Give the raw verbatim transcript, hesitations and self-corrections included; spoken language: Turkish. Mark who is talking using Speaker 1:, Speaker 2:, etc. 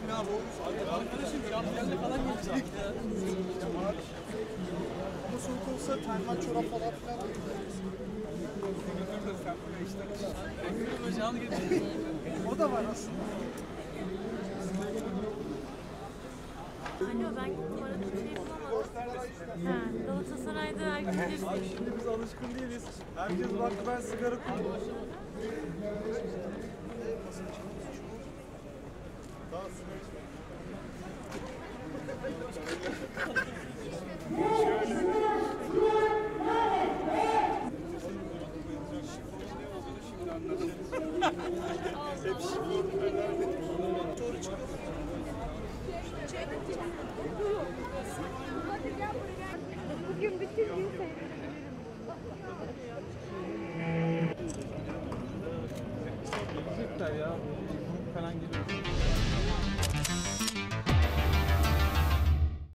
Speaker 1: Arkadaşım şampiyonla falan geçecek ya.
Speaker 2: Ama soğuk olsa termal çorap falan filan da
Speaker 1: işte.
Speaker 2: o da var aslında.
Speaker 3: Alo, ben gittim aradım, bir şey bulamadım. Ha, Galatasaray'da erkekler...
Speaker 2: Şimdi biz alışkın değiliz. Herkes baktı ben sigara kullanıyorum.
Speaker 4: Bugün bütün gün
Speaker 2: Güzel ya. Falan geliyor.